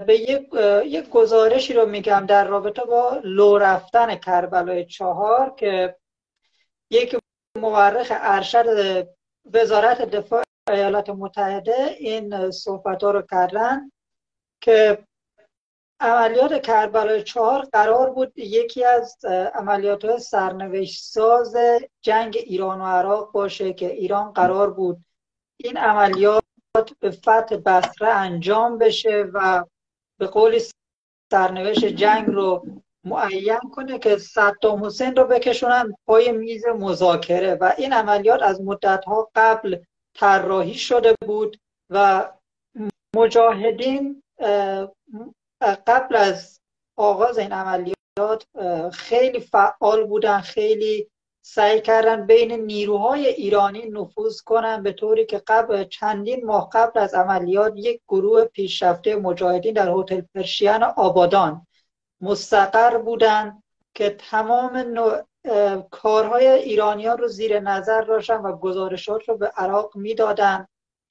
به یک گزارشی رو میگم در رابطه با لو رفتن کربلای 4 که یک مورخ ارشد وزارت دفاع ایالات متحده این صحبت‌ها رو کردن که عملیات کربلای 4 قرار بود یکی از عملیات سرنوشت ساز جنگ ایران و عراق باشه که ایران قرار بود این عملیات به فتح بصره انجام بشه و به قول سرنوشت جنگ رو معین کنه که صدام حسین رو بکشونن پای میز مذاکره و این عملیات از مدت‌ها قبل طراحی شده بود و مجاهدین قبل از آغاز این عملیات خیلی فعال بودن، خیلی سعی کردن بین نیروهای ایرانی نفوذ کنن به طوری که چندین ماه قبل از عملیات یک گروه پیشرفته مجاهدین در هتل پرشین آبادان مستقر بودن که تمام کارهای ایرانیان رو زیر نظر داشتن و گزارشات رو به عراق میدادن.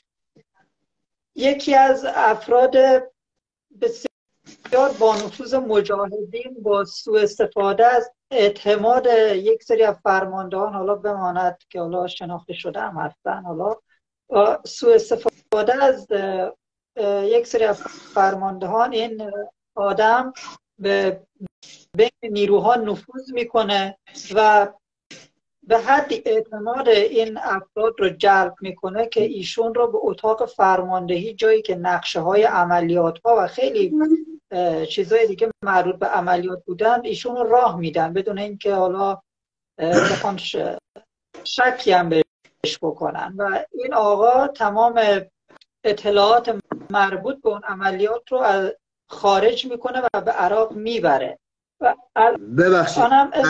یکی از افراد بسیار با نفوذ مجاهدین با سوء استفاده از اعتماد یک سری از فرماندهان، حالا بماند که حالا شناخته شده هم هستن، حالا سوء استفاده از یک سری از فرماندهان این آدم به بین نیروها نفوذ میکنه و به حدی اعتماد این افراد رو جلب میکنه که ایشون رو به اتاق فرماندهی، جایی که نقشه های عملیات ها و خیلی چیزهای دیگه مربوط به عملیات بودن، ایشون رو راه میدن بدون اینکه حالا بخوان شکی هم بهش بکنن و این آقا تمام اطلاعات مربوط به اون عملیات رو از خارج میکنه و به عراق میبره. ببخشید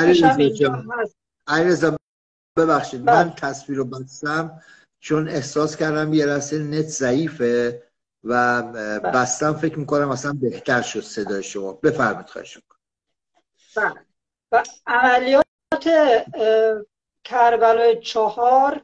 علیرضا، ببخشید من تصویر رو بستم چون احساس کردم یه رسل نت ضعیفه و بستم، فکر میکنم اصلا بهتر شد صدای شما. بفرمایید. خواهش میکنم. و عملیات کربلای 4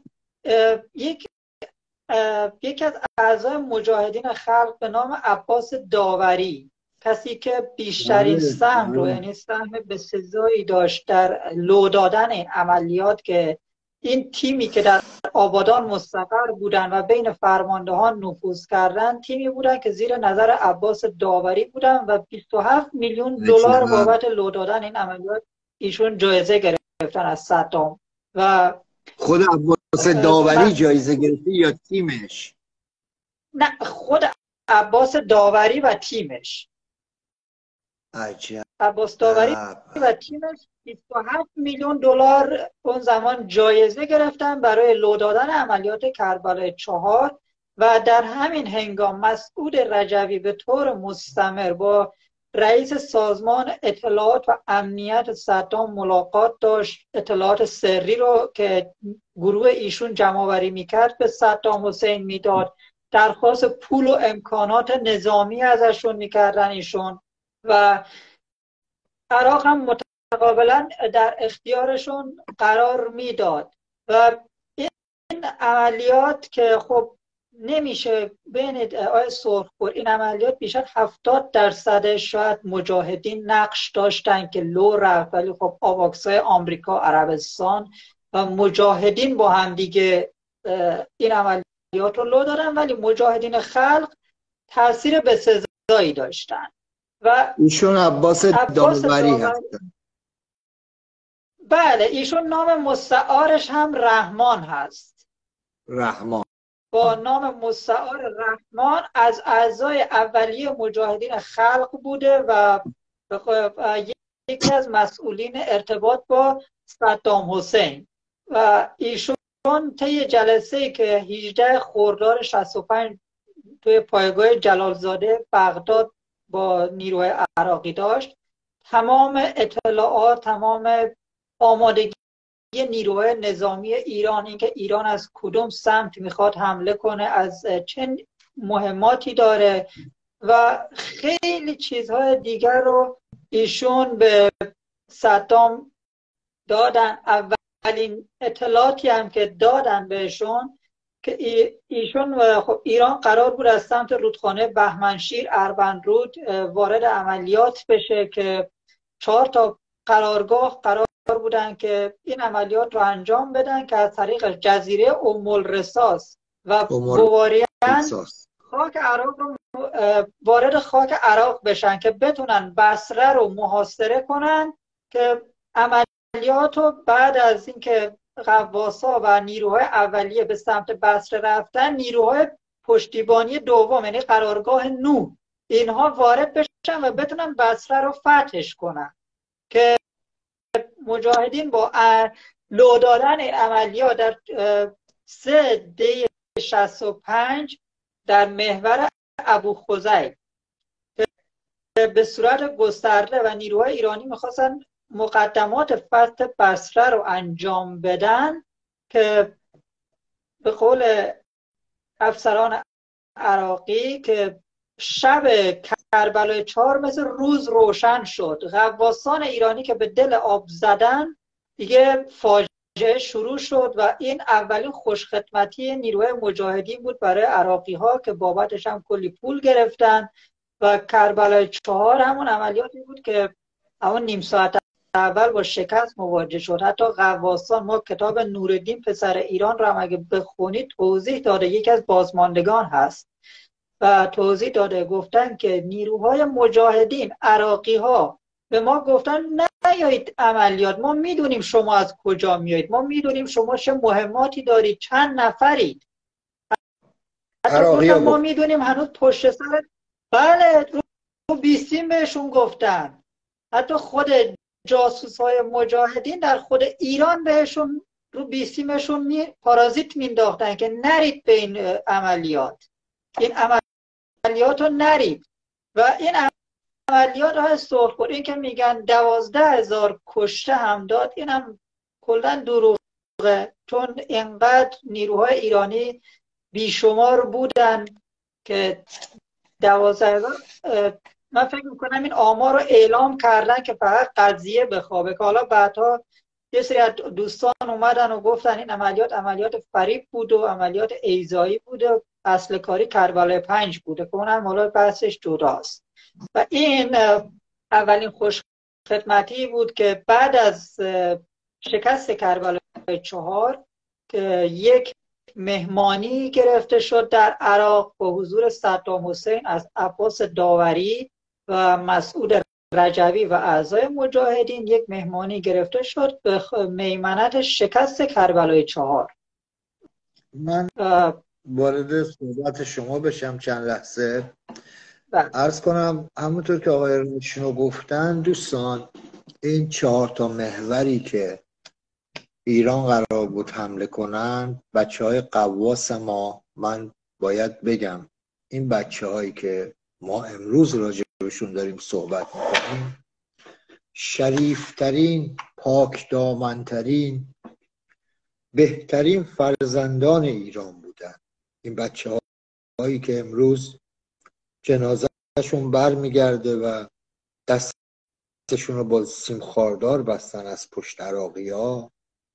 یکی از اعضای مجاهدین خلق به نام عباس داوری، کسی که بیشترین سهم رو، یعنی سهم بسزایی داشت در لو دادن این عملیات، که این تیمی که در آبادان مستقر بودن و بین فرماندهان نفوذ کردن، تیمی بودن که زیر نظر عباس داوری بودن و 27 میلیون دلار بابت لو دادن این عملیات ایشون جایزه گرفتن از صدام. و خود عباس داوری جایزه گرفته یا تیمش؟ نه، خود عباس داوری و تیمش. عجب. عباس داوری و تیمش 27 میلیون دلار اون زمان جایزه گرفتن برای لو دادن عملیات کربلای 4 و در همین هنگام مسعود رجوی به طور مستمر با رئیس سازمان اطلاعات و امنیت صدام ملاقات داشت. اطلاعات سری رو که گروه ایشون جمع آوری میکرد به صدام حسین میداد، درخواست پول و امکانات نظامی ازشون میکردن ایشون و عراق هم متقابلا در اختیارشون قرار میداد. و این عملیات که خب نمیشه بین آقای سرخپور، این عملیات بیشتر 70% شاید مجاهدین نقش داشتن که لو رفت، ولی خب آواکسای آمریکا، عربستان و مجاهدین با هم دیگه این عملیات رو لو دادن، ولی مجاهدین خلق تاثیر بسزایی داشتن. و ایشون عباس داوری هستن. بله، ایشون نام مستعارش هم رحمان هست. رحمان با نام مستعار رحمان از اعضای اولیه مجاهدین خلق بوده و یکی از مسئولین ارتباط با صدام حسین. و ایشون طی جلسه‌ای که 18 خرداد 65 توی پایگاه جلالزاده بغداد با نیروی عراقی داشت، تمام اطلاعات، تمام آمادگی نیروهای نظامی ایران، اینکه ایران از کدوم سمت میخواد حمله کنه، از چه مهماتی داره و خیلی چیزهای دیگر رو ایشون به صدام دادن. اولین اطلاعاتی هم که دادن بهشون که ایشون خب ایران قرار بود از سمت رودخانه بهمنشیر اروندرود وارد عملیات بشه که 4 تا قرارگاه قرار بودن که این عملیات رو انجام بدن که از طریق جزیره الرصاص و بواریان خاک عراق رو وارد خاک عراق بشن که بتونن بصره رو محاصره کنن که عملیات رو بعد از اینکه غواصا و نیروهای اولیه به سمت بصره رفتن، نیروهای پشتیبانی دوم یعنی قرارگاه نو اینها وارد بشن و بتونن بصره رو فتحش کنن که مجاهدین با لو دادن این عملیات در 3 دی 65 در محور ابوخزیب به صورت گسترده و نیروهای ایرانی میخواستن مقدمات فتح بصره رو انجام بدن که به قول افسران عراقی که شب کربلای 4 مثل روز روشن شد. غواصان ایرانی که به دل آب زدن دیگه فاجعه شروع شد و این اولین خوشخدمتی نیروهای مجاهدین بود برای عراقی ها که بابتش هم کلی پول گرفتن و کربلای 4 همون عملیاتی بود که همون نیم ساعت اول با شکست مواجه شد. حتی غواصان، ما کتاب نورالدین پسر ایران رو هم اگه بخونید توضیح داده، یکی از بازماندگان هست و توضیح داده، گفتن که نیروهای مجاهدین عراقی ها به ما گفتن نیایید عملیات، ما میدونیم شما از کجا میایید، ما میدونیم شما چه مهماتی دارید، چند نفرید، حتی ما میدونیم هنوز پشت سر بله رو بیستیم بهشون گفتن. حتی خود جاسوس های مجاهدین در خود ایران بهشون رو بیستیمشون پارازیت مینداختن که نرید به این عملیات، این عملیات رو نرید. و این عملیات های سرخپور، این که میگن 12,000 کشته هم داد، این هم کلن دروغه، چون اینقدر نیروهای ایرانی بیشمار بودن که 12,000 من فکر میکنم این آمار رو اعلام کردن که فقط قضیه بخوابه، که حالا بعدها یه سری از دوستان اومدن و گفتن این عملیات فریب بود و عملیات ایذایی بوده، اصل کاری کربلای 5 بوده که اونم حالا بحثش جداست. و این اولین خوشخدمتی بود که بعد از شکست کربلای 4 که یک مهمانی گرفته شد در عراق با حضور صدام حسین از عباس داوری و مسعود رجوی و اعضای مجاهدین، یک مهمانی گرفته شد به میمنت شکست کربلای 4. من وارد صحبت شما بشم چند لحظه. عرض کنم همونطور که آقای روشنو گفتن دوستان، این 4 تا محوری که ایران قرار بود حمله کنن، بچه‌های قواس ما، من باید بگم این بچه‌هایی که ما امروز راجعشون داریم صحبت می‌کنیم، شریفترین، پاکدامنترین، بهترین فرزندان ایران بودن. این بچه‌هایی که امروز جنازه‌شون برمیگرده و دستشون رو با سیم خاردار بستن از پشت عراقی‌ها،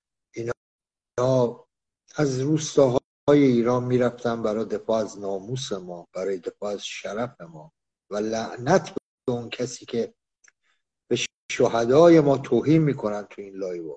اینا از روستاهای ایران میرفتن برای دفاع از ناموس ما، برای دفاع از شرف ما. و لعنت به اون کسی که به شهدای ما توهین میکنن تو این لایو.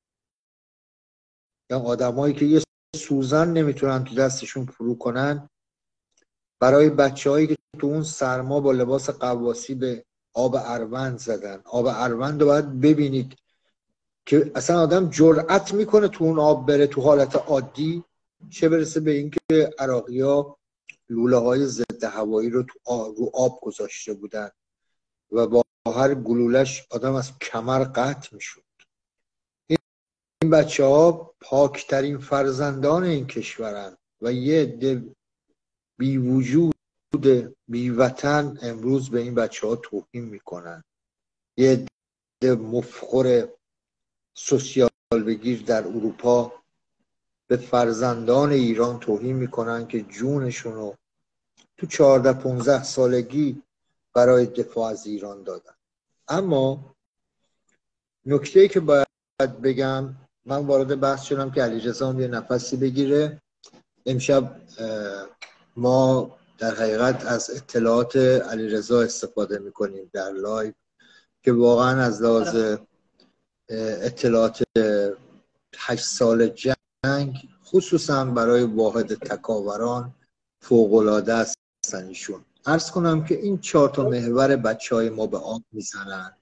یا آدمایی که یه سوزن نمیتونن تو دستشون فرو کنن برای بچه‌هایی که تو اون سرما با لباس قواسی به آب اروند زدن. آب اروند رو باید ببینید که اصلا آدم جرأت میکنه تو اون آب بره تو حالت عادی، چه برسه به اینکه عراقی‌ها لوله‌های ضد هوایی رو رو آب گذاشته بودن و با هر گلولش آدم از کمر قطع میشد. این بچه‌ها پاکترین فرزندان این کشورن و یه عده بی وجود بی وطن امروز به این بچه‌ها توهین میکنن. یه عده مفخر سوسیال بگیر در اروپا به فرزندان ایران توهین میکنن که جونشونو تو 14-15 سالگی برای دفاع از ایران دادن. اما نکته‌ای که باید بگم، من وارد بحث شدم که علیرضا یه نفسی بگیره، امشب ما در حقیقت از اطلاعات علیرضا استفاده میکنیم در لایو که واقعا از لحاظ اطلاعات 8 سال جنگ خصوصا برای واحد تکاوران فوق‌العاده هستن ایشون. عرض کنم که این 4 تا محور بچهای ما به آب میزنن.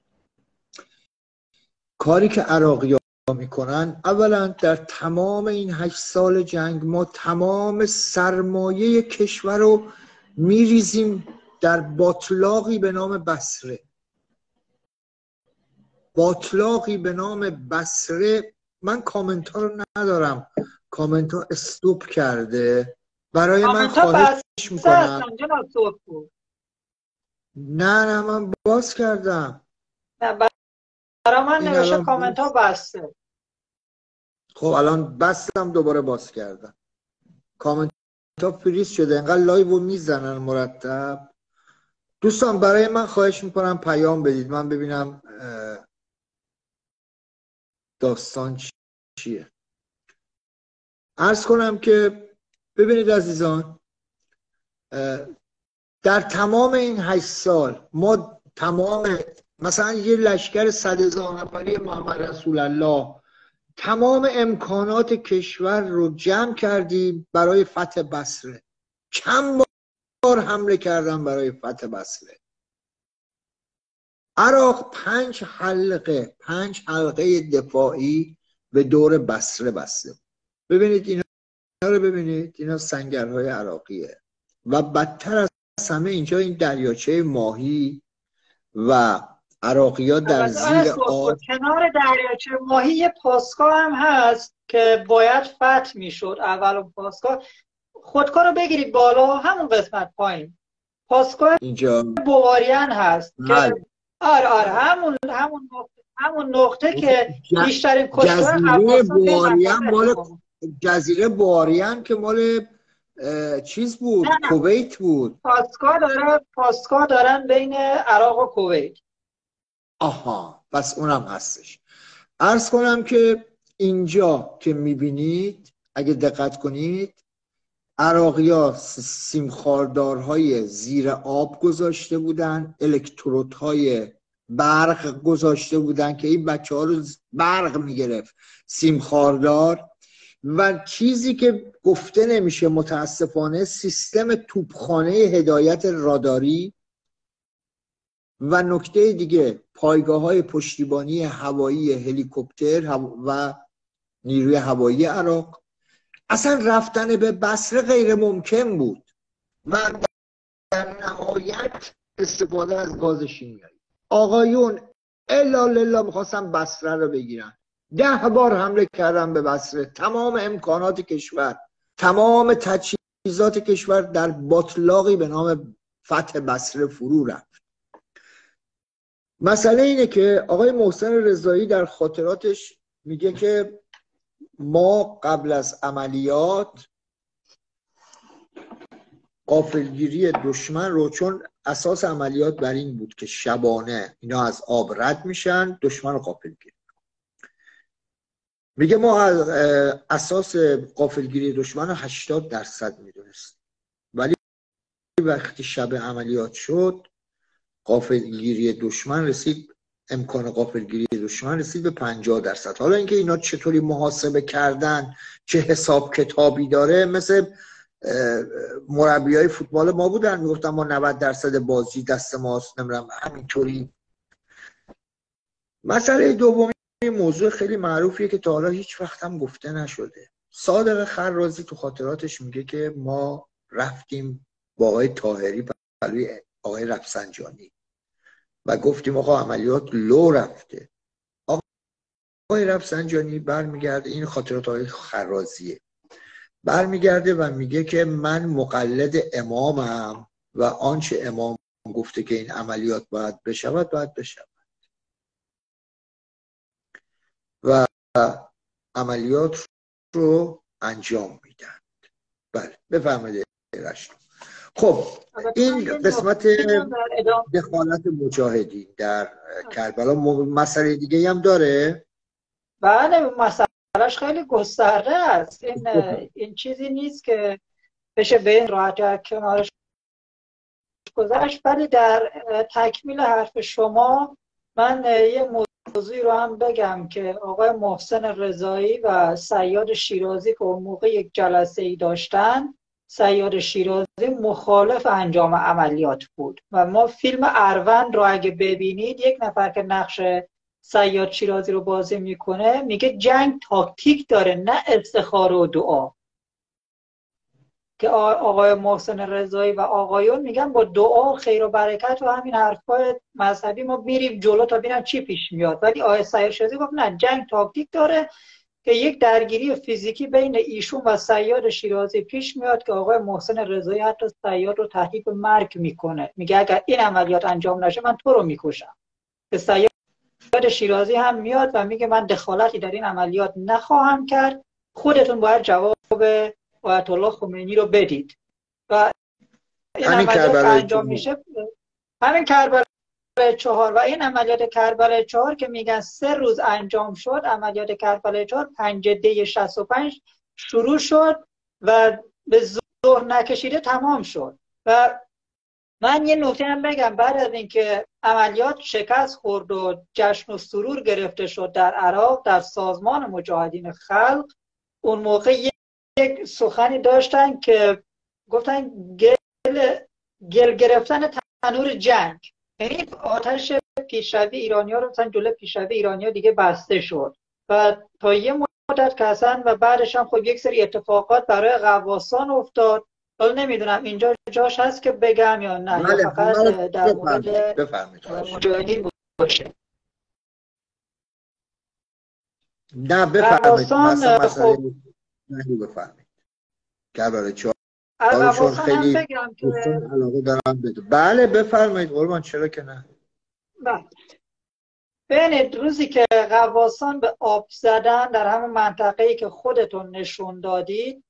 کاری که عراقی‌ها میکنن، اولا در تمام این 8 سال جنگ ما تمام سرمایه کشور رو میریزیم در باطلاقی به نام بصره. باطلاقی به نام بصره. من کامنت ها رو ندارم، کامنت ها استوب کرده. برای من خواهش میکنم. نه من باز کردم. نه برای من نوشته کامنت ها بسته. خب الان بستم دوباره باز کردم. کامنت ها فریز شده. انقدر لایو رو میزنن مرتب. دوستان برای من خواهش میکنم پیام بدید من ببینم داستان چیه. عرض کنم که ببینید عزیزان، در تمام این 8 سال ما تمام مثلا یه لشکر 100,000 نفری محمد رسول الله تمام امکانات کشور رو جمع کردیم برای فتح بصره. چند بار حمله کردن برای فتح بصره. عراق 5 حلقه دفاعی به دور بصره بسته. ببینید اینا رو ببینید، اینا سنگرهای عراقیه. و بدتر از همه اینجا این دریاچه ماهی و عراقی‌ها در زیر آب. کنار دریاچه ماهی یه پاسگاه هم هست که باید فتح میشد. اول پاسگاه خودکار رو بگیرید بالا، همون قسمت پایین پاسگاه اینجا بواریان هست که آره همون نقطه که بیشترین کشته جزیره بواریان که مال چیز بود، کویت بود. پاسگاه دارن بین عراق و کویت. آها پس اونم هستش. عرض کنم که اینجا که میبینید اگه دقت کنید عراقی‌ها سیمخاردارهای زیر آب گذاشته بودن، الکترودهای برق گذاشته بودن که این بچه ها رو برق میگرفت سیمخاردار. و چیزی که گفته نمیشه متاسفانه سیستم توپخانه هدایت راداری و نکته دیگه پایگاه‌های پشتیبانی هوایی هلیکوپتر و نیروی هوایی عراق. اصلا رفتن به بصره غیر ممکن بود و در نهایت استفاده از گاز شیمیایی. آقایون الا لله میخواستن بصره رو بگیرن. 10 بار حمله کردن به بصره. تمام امکانات کشور، تمام تجهیزات کشور در باطلاقی به نام فتح بصره فرو رفت. مسئله اینه که آقای محسن رضایی در خاطراتش میگه که ما قبل از عملیات غافلگیری دشمن رو، چون اساس عملیات بر این بود که شبانه اینا از آب رد میشن دشمن رو غافلگیر. میگه ما از اساس غافلگیری دشمن رو 80% میدونست، ولی وقتی شب عملیات شد غافلگیری دشمن رسید، امکان غافلگیری دشمن رسید به 50%. حالا اینکه اینا چطوری محاسبه کردن، چه حساب کتابی داره، مثل مربیای فوتبال ما بودن میگفتن ما 90% بازی دست ماست، نمیدونم همینطوری. مسئله دومی موضوع خیلی معروفیه که تا حالا هیچ وقت هم گفته نشده. صادق خرازی تو خاطراتش میگه که ما رفتیم با آقای طاهری پلوی آقای رفسنجانی و گفتیم آقا عملیات لو رفته. آقای رفسنجانی برمیگرده، این خاطرات آقای خرازیه، برمیگرده و میگه که من مقلد امامم و آنچه امام گفته که این عملیات باید بشود باید بشود و عملیات رو انجام میدن. بله بفرمایید رشد. خب این قسمت دخالت مجاهدین در کربلا. مسئله دیگه هم داره؟ بله مسئله کربلاش خیلی گسترده است. این چیزی نیست که بشه به این راحتی از کنارش گذشت. ولی در تکمیل حرف شما من یه موضوعی رو هم بگم که آقای محسن رضایی و صیاد شیرازی که اون موقع یک جلسه ای داشتن، صیاد شیرازی مخالف انجام عملیات بود و ما فیلم اروند رو اگه ببینید، یک نفر که نقش صیاد شیرازی رو بازی میکنه میگه جنگ تاکتیک داره نه استخاره و دعا، که آقای محسن رضایی و آقایون میگن با دعا خیر و برکت و همین حرفای مذهبی ما میریم جلو تا ببینن چی پیش میاد. ولی آقای صیاد شیرازی گفت نه، جنگ تاکتیک داره که یک درگیری فیزیکی بین ایشون و صیاد شیرازی پیش میاد که آقای محسن رضایی حتی صیاد رو تهدید به مرگ میکنه، میگه اگر این عملیات انجام نشه من تو رو میکشم. که صیاد شیرازی هم میاد و میگه من دخالتی در این عملیات نخواهم کرد، خودتون باید جواب آیت الله خمینی رو بدید. و این عملیات انجام میشه، همین کربلای 4. و این عملیات کربلای 4 که میگن 3 روز انجام شد، عملیات کربلای 4 5 دی 65 شروع شد و به ظهر نکشیده تمام شد. و من یه نکته هم بگم، بعد از اینکه عملیات شکست خورد و جشن و سرور گرفته شد در عراق، در سازمان مجاهدین خلق اون موقع یک سخنی داشتن که گفتن گل گرفتن تنور جنگ، یعنی آتش پیشروی ایرانی‌ها رو مثلا جلوی پیشروی ایرانی‌ها دیگه بسته شد و تا یه مدت که اصلا و بعدش هم خب یک سری اتفاقات برای غواصان افتاد. حالا نمیدونم اینجا جاش هست که بگم یا نه، یا فقط در مورد مجاهدین باشه. نه بفرمایید، مثلا بفرمایید. کربلای 4 چون خیلی علاقه دارم بده. بله بفرمایید قربان، چرا که نه. ببینید روزی که غواصان به آب زدن در همون منطقه‌ای که خودتون نشون دادید،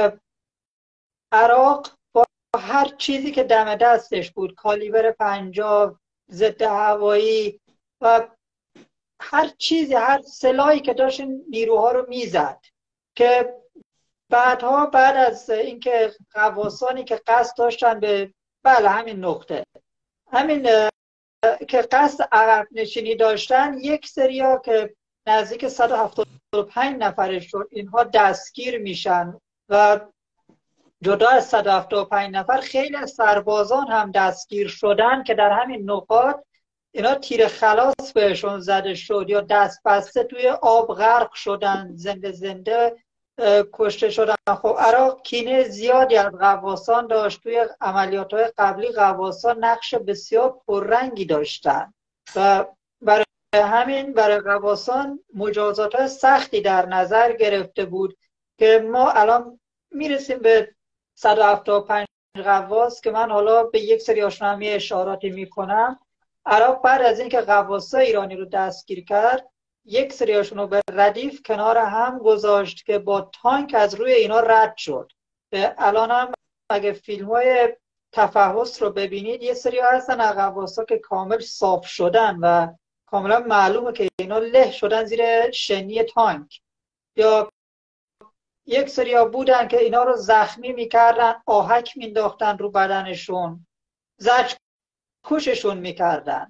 عراق با هر چیزی که دم دستش بود، کالیبر 50، ضد هوایی و هر چیزی، هر سلاحی که داشت نیروها رو میزد، که بعدها بعد از اینکه غواصانی که قصد داشتن به همین نقطه، همین که قصد عقب نشینی داشتن، یک سریا که نزدیک 175 نفرش شد، اینها دستگیر میشن و جدا از 175 نفر خیلی از سربازان هم دستگیر شدن که در همین نقاط اینا تیر خلاص بهشون زده شد یا دست بسته توی آب غرق شدن، زنده زنده کشته شدن. خب عراق کینه زیادی از غواصان داشت. توی عملیات‌های قبلی غواصان نقش بسیار پررنگی داشتن و برای همین برای غواصان مجازات سختی در نظر گرفته بود که ما الان میرسیم به 175 غواص که من حالا به یک سری هاشون اشاراتی میکنم. عراق بعد از اینکه غواصای ایرانی رو دستگیر کرد، یک سریاشون رو به ردیف کنار هم گذاشت که با تانک از روی اینا رد شد. الان هم اگه فیلم‌های تفحص رو ببینید، یه سری هستن غواصا که کامل صاف شدن و کاملا معلومه که اینا له شدن زیر شنی تانک. یا یک سریا بودن که اینا رو زخمی میکردن، آهک مینداختن رو بدنشون، زج کششون میکردن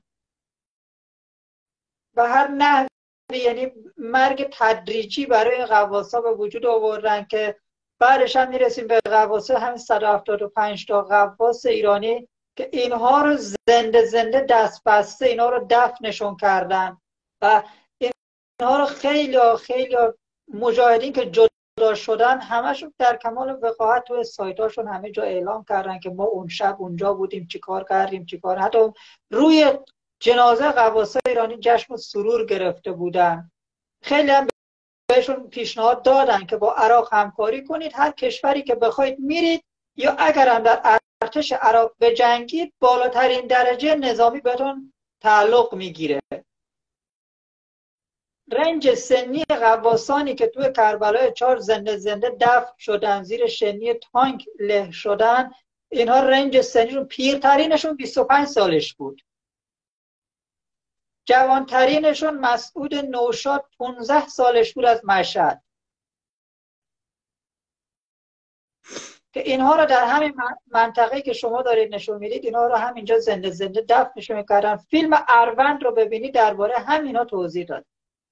و هر نحوی، یعنی مرگ تدریجی برای غواصا به وجود آوردن که بعدش هم میرسیم به غواصا همین 175 تا غواص ایرانی که اینها رو زنده زنده دست بسته اینا رو دفنشون کردن و اینها رو خیلی مجاهدین که جدا شدن همشون در کمال وقاحت توی سایتاشون همه جا اعلام کردن که ما اون شب اونجا بودیم، چیکار کردیم، حتی روی جنازه غواصای ایرانی جشن و سرور گرفته بودن. خیلی هم بهشون پیشنهاد دادن که با عراق همکاری کنید، هر کشوری که بخواید میرید، یا اگر هم در ارتش عراق بجنگید بالاترین درجه نظامی بهتون تعلق میگیره. رنج سنی غواصانی که توی کربلای 4 زنده زنده دفن شدن، زیر شنی تانک له شدن، اینها رنج سنیشون پیرترینشون 25 سالش بود. جوانترینشون مسعود نوشاد 15 سالش بود از مشهد، که اینها رو در همین منطقه که شما دارید نشون میدید اینها رو همینجا زنده زنده دفنشون میکردن. فیلم اروند رو ببینید درباره همینا توضیح داد.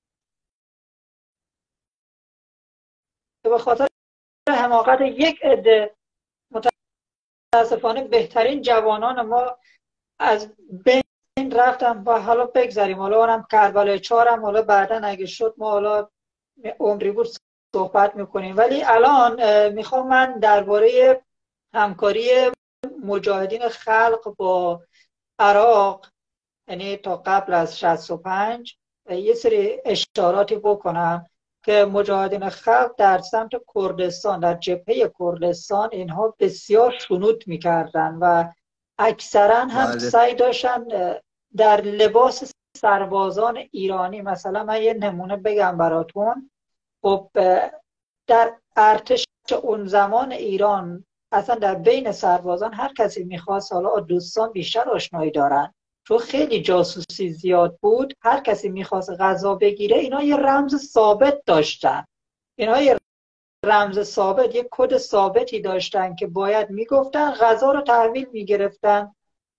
به خاطر حماقت یک عده متاسفانه بهترین جوانان ما از بین رفتن. و حالا بگذاریم، حالا اونم کربلای 4 هم حالا بعدا اگه شد ما حالا عمری بود صحبت میکنیم. ولی الان میخوام من درباره همکاری مجاهدین خلق با عراق، یعنی تا قبل از 65 یه سری اشاراتی بکنم که مجاهدین خلق در سمت کردستان، در جبهه کردستان اینها بسیار شنود میکردن و اکثرا هم سعی داشتن در لباس سربازان ایرانی، مثلا من یه نمونه بگم براتون. خب در ارتش اون زمان ایران اصلا در بین سربازان هر کسی میخواست، حالا دوستان بیشتر آشنایی دارن چون خیلی جاسوسی زیاد بود، هر کسی میخواست غذا بگیره اینا یه رمز ثابت داشتن، اینها یه رمز ثابت، یه کد ثابتی داشتن که باید میگفتن، غذا رو تحویل میگرفتن.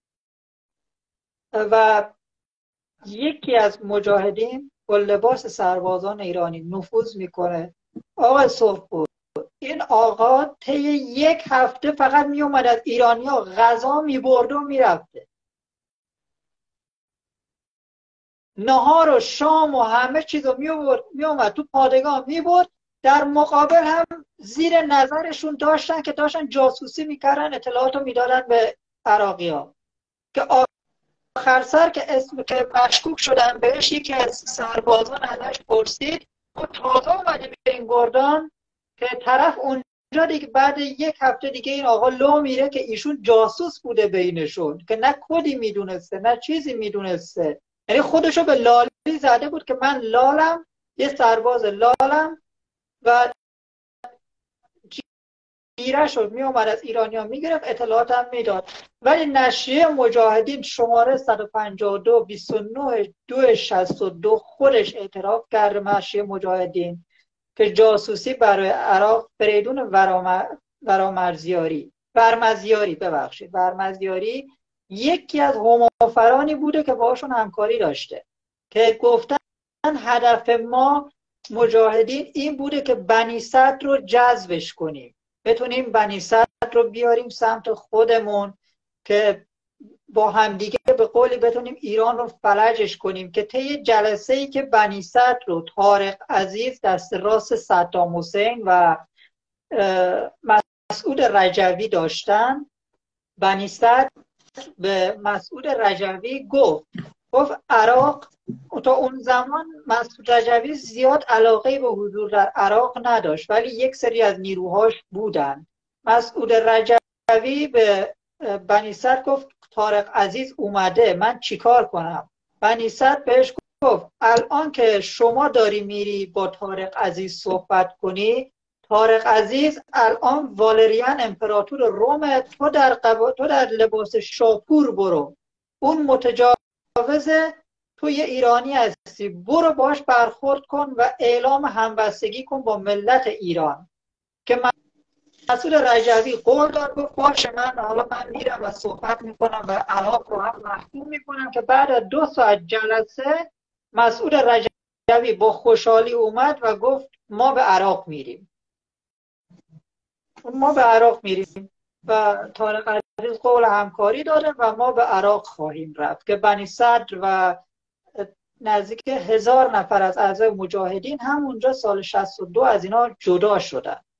و یکی از مجاهدین با لباس سربازان ایرانی نفوذ میکنه. آقا سرخپور، این آقا طی 1 هفته فقط میومد از ایرانیا غذا میبرد و میرفته، نهار و شام و همه چیزو میومد تو پادگاه میبرد. در مقابل هم زیر نظرشون داشتن که داشتن جاسوسی میکردن، اطلاعاتو میدادن به عراقی ها، که آخر سر که اسم که مشکوک شدن بهش، یکی از سربازان ازش پرسید و تازه اومده به این گردان که طرف اونجا دیگه بعد 1 هفته دیگه این آقا لو میره که ایشون جاسوس بوده بینشون، که نه کدی میدونسته نه چیزی میدونسته، یعنی خودشو به لالی زده بود که من لالم، یه سرباز لالم، و گیره شد میومد از ایرانیا میگرفت، اطلاعات هم میداد. ولی نشریه مجاهدین شماره 152 29 262 خودش اعتراف کرده، نشریه مجاهدین، که جاسوسی برای عراق فریدون ورمزیاری یکی از همافرانی بوده که باشون همکاری داشته، که گفتن هدف ما مجاهدین این بوده که بنی صدر رو جذبش کنیم، بتونیم بنی صدر رو بیاریم سمت خودمون، که با همدیگه به قولی بتونیم ایران رو فلجش کنیم. که طی جلسه‌ای که بنی صدر رو طارق عزیز دست راست صدام حسین و مسعود رجوی داشتن، بنی صدر به مسعود رجوی گفت عراق، تا اون زمان مسعود رجوی زیاد علاقه به حضور در عراق نداشت ولی یک سری از نیروهاش بودن. مسعود رجوی به بنی صدر گفت طارق عزیز اومده، من چیکار کنم؟ بنی صدر بهش گفت الان که شما داری میری با طارق عزیز صحبت کنی، طارق عزیز الان والریان امپراتور روم، تو در لباس شاپور برو، اون متجاوزه، تو یه ایرانی هستی، برو باش برخورد کن و اعلام همبستگی کن با ملت ایران. که مسعود رجوی قول داد، گفت باشه، حالا من میرم و صحبت میکنم و عراق رو هم محکوم میکنم. که بعد از 2 ساعت جلسه مسعود رجوی با خوشحالی اومد و گفت ما به عراق میریم، و طارق عزیز قول همکاری داده و ما به عراق خواهیم رفت. که بنی صدر و نزدیک 1000 نفر از اعضای مجاهدین همونجا سال 62 از اینا جدا شدن.